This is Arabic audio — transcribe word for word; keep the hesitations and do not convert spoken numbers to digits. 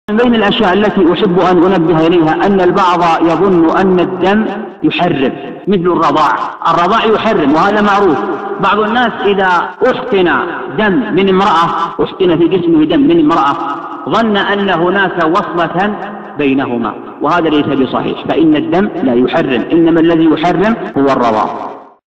من بين الأشياء التي أحب أن أنبه إليها أن البعض يظن أن الدم يحرم مثل الرضاع. الرضاع يحرم وهذا معروف. بعض الناس إذا أحقن دم من امرأة، أحقن في جسمه دم من امرأة، ظن أن هناك وصلة بينهما، وهذا ليس بصحيح، فإن الدم لا يحرم، إنما الذي يحرم هو الرضاع.